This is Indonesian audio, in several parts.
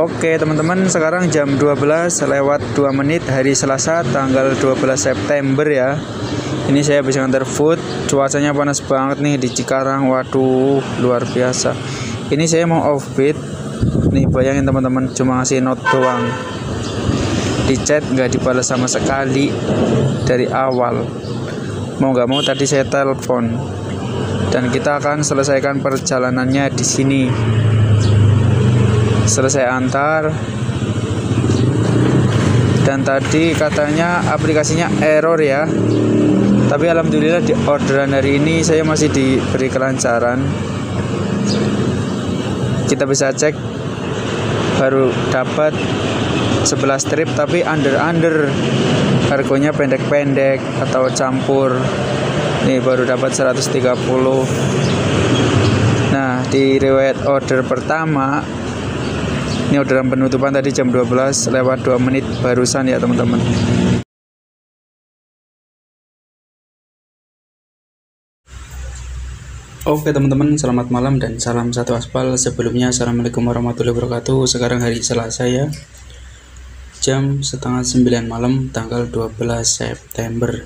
Oke teman-teman, sekarang jam 12:02 hari Selasa tanggal 12 September ya. Ini saya habis nganter food. Cuacanya panas banget nih di Cikarang. Waduh, luar biasa. Ini saya mau offbeat. Nih bayangin teman-teman, cuma ngasih note doang. Di chat nggak dibalas sama sekali dari awal. Mau nggak mau tadi saya telepon. Dan kita akan selesaikan perjalanannya di sini. Selesai antar, dan tadi katanya aplikasinya error ya, tapi alhamdulillah di orderan hari ini saya masih diberi kelancaran. Kita bisa cek baru dapat 11 trip tapi under harganya pendek-pendek atau campur. Nih baru dapat 130. Nah di riwayat order pertama, ini orderan penutupan tadi jam 12:02 barusan ya teman-teman. Oke teman-teman, selamat malam dan salam satu aspal. Sebelumnya assalamualaikum warahmatullahi wabarakatuh. Sekarang hari Selasa ya, jam 8:30 malam tanggal 12 September.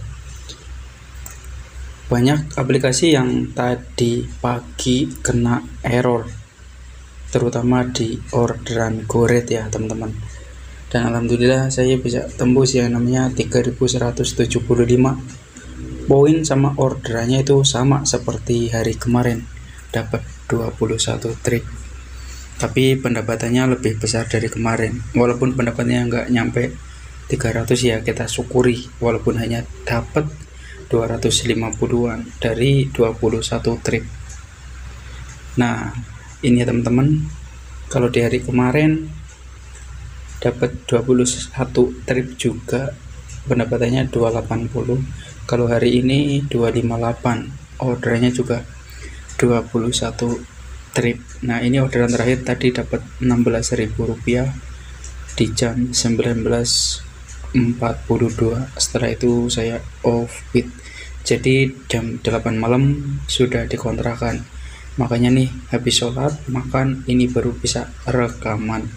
Banyak aplikasi yang tadi pagi kena error, terutama di orderan GoRed ya teman-teman. Dan alhamdulillah saya bisa tembus yang namanya 3175 poin, sama orderannya itu sama seperti hari kemarin, dapat 21 trip. Tapi pendapatannya lebih besar dari kemarin. Walaupun pendapatannya nggak nyampe 300 ya, kita syukuri walaupun hanya dapat 250-an dari 21 trip. Nah ini ya teman-teman, kalau di hari kemarin dapat 21 trip juga, pendapatannya 280. Kalau hari ini 258, orderannya juga 21 trip. Nah ini orderan terakhir tadi dapat Rp16.000 di jam 19:42. Setelah itu saya offbeat, jadi jam 8 malam sudah dikontrakan. Makanya nih habis sholat makan ini baru bisa rekaman.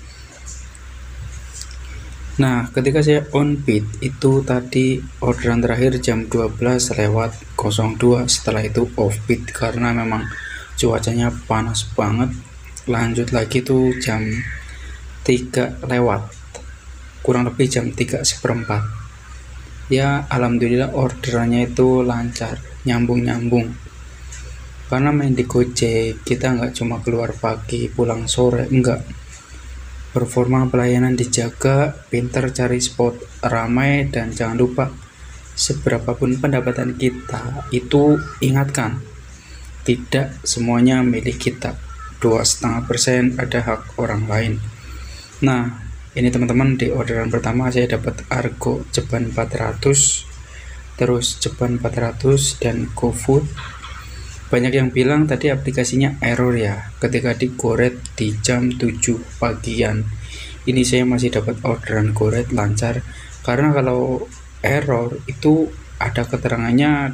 Nah ketika saya on beat itu tadi orderan terakhir jam 12:02. Setelah itu off beat karena memang cuacanya panas banget. Lanjut lagi tuh jam 3 lewat, kurang lebih jam 3:15 ya. Alhamdulillah orderannya itu lancar, nyambung-nyambung. Karena main di Gojek, kita nggak cuma keluar pagi pulang sore, enggak. Performa pelayanan dijaga, pinter cari spot ramai, dan jangan lupa seberapapun pendapatan kita itu ingatkan, tidak semuanya milik kita. 2,5% ada hak orang lain. Nah ini teman-teman, di orderan pertama saya dapat Argo Jeban 400, terus Jeban 400 dan GoFood. Banyak yang bilang tadi aplikasinya error ya ketika di GoRed di jam 7 pagian. Ini saya masih dapat orderan GoRed lancar, karena kalau error itu ada keterangannya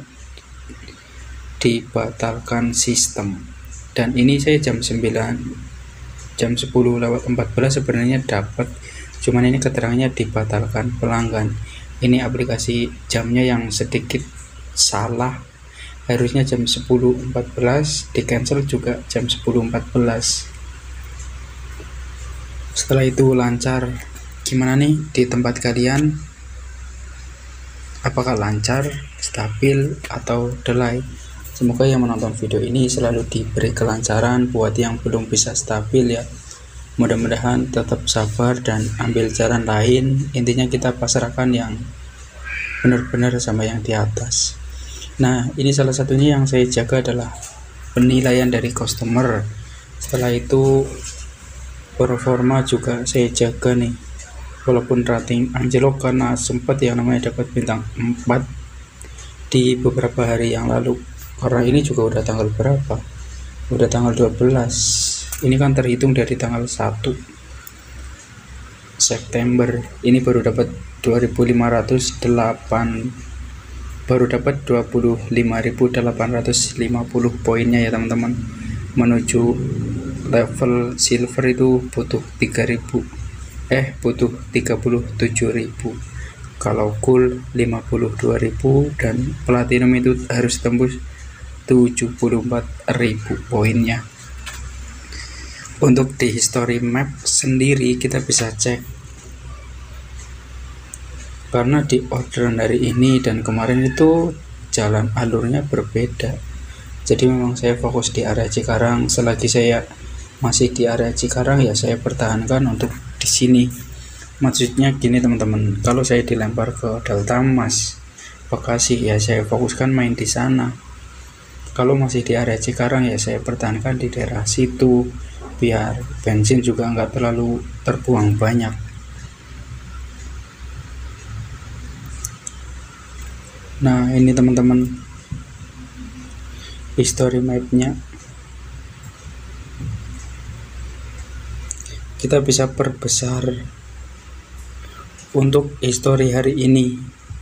dibatalkan sistem. Dan ini saya jam 10:14 sebenarnya dapat, cuman ini keterangannya dibatalkan pelanggan. Ini aplikasi jamnya yang sedikit salah, harusnya jam 10:14, di cancel juga jam 10:14. Setelah itu lancar. Gimana nih di tempat kalian? Apakah lancar, stabil, atau delay? Semoga yang menonton video ini selalu diberi kelancaran. Buat yang belum bisa stabil ya, mudah-mudahan tetap sabar dan ambil jalan lain. Intinya kita pasrahkan yang benar-benar sama yang di atas. Nah ini salah satunya yang saya jaga adalah penilaian dari customer. Setelah itu performa juga saya jaga nih, walaupun rating anjlok karena sempat yang namanya dapat bintang 4 di beberapa hari yang lalu. Karena ini juga udah tanggal berapa, udah tanggal 12, ini kan terhitung dari tanggal 1 September. Ini baru dapat 2.508, baru dapat 25.850 poinnya ya teman-teman. menuju level silver itu butuh 37.000. Kalau gold 52.000 dan platinum itu harus tembus 74.000 poinnya. Untuk di history map sendiri kita bisa cek, karena di orderan hari ini dan kemarin itu jalan alurnya berbeda. Jadi memang saya fokus di area Cikarang. Selagi saya masih di area Cikarang ya saya pertahankan untuk di sini. Maksudnya gini teman-teman, kalau saya dilempar ke Delta Mas, Bekasi ya saya fokuskan main di sana. Kalau masih di area Cikarang ya saya pertahankan di daerah situ, biar bensin juga nggak terlalu terbuang banyak. Nah ini teman-teman history mapnya, kita bisa perbesar untuk history hari ini.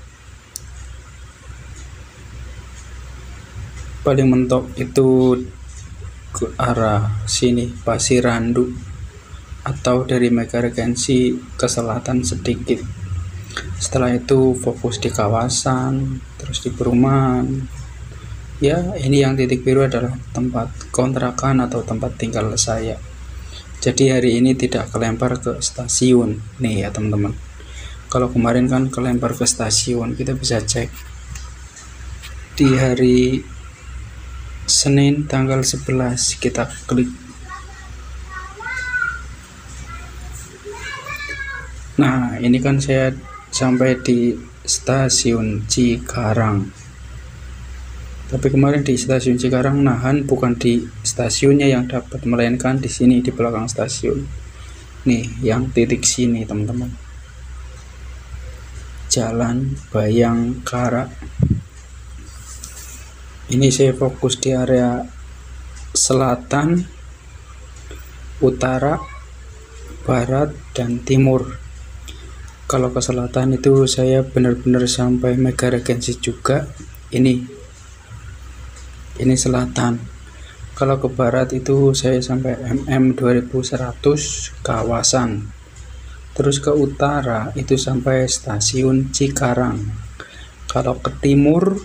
Paling mentok itu ke arah sini Pasirandu, atau dari Megaregensi ke selatan sedikit. Setelah itu fokus di kawasan, terus di perumahan. Ya ini yang titik biru adalah tempat kontrakan atau tempat tinggal saya. Jadi hari ini tidak kelempar ke stasiun nih ya teman-teman. Kalau kemarin kan kelempar ke stasiun, kita bisa cek di hari Senin tanggal 11, kita klik. Nah ini kan saya sampai di stasiun Cikarang, tapi kemarin di stasiun Cikarang nahan bukan di stasiunnya yang dapat, melainkan di sini di belakang stasiun nih, yang titik sini teman-teman, Jalan Bayangkara. Ini saya fokus di area selatan, utara, barat, dan timur. Kalau ke selatan itu saya benar-benar sampai Megaregensi juga. Ini selatan. Kalau ke barat itu saya sampai MM 2100 kawasan. Terus ke utara itu sampai stasiun Cikarang. Kalau ke timur,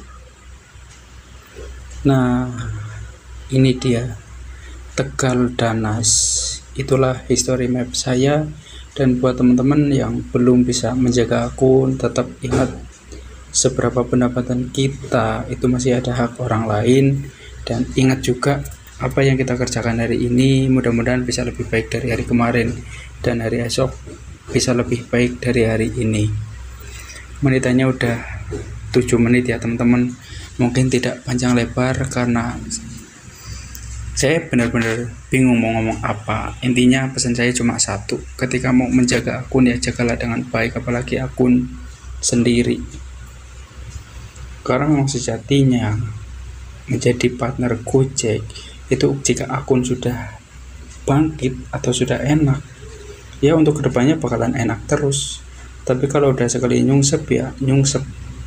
nah ini dia Tegal Danas. Itulah history map saya. Dan buat teman-teman yang belum bisa menjaga akun, tetap ingat seberapa pendapatan kita itu masih ada hak orang lain. Dan ingat juga apa yang kita kerjakan hari ini mudah-mudahan bisa lebih baik dari hari kemarin, dan hari esok bisa lebih baik dari hari ini. Menitannya udah 7 menit ya teman-teman, mungkin tidak panjang lebar karena saya benar-benar bingung mau ngomong apa. Intinya pesan saya cuma satu, ketika mau menjaga akun ya jagalah dengan baik, apalagi akun sendiri. Karena memang sejatinya menjadi partner Gojek itu jika akun sudah bangkit atau sudah enak, ya untuk kedepannya bakalan enak terus. Tapi kalau udah sekali nyungsep ya nyungsep.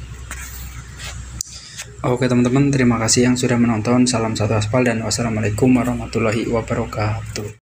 Oke teman-teman, terima kasih yang sudah menonton. Salam satu aspal dan wassalamualaikum warahmatullahi wabarakatuh.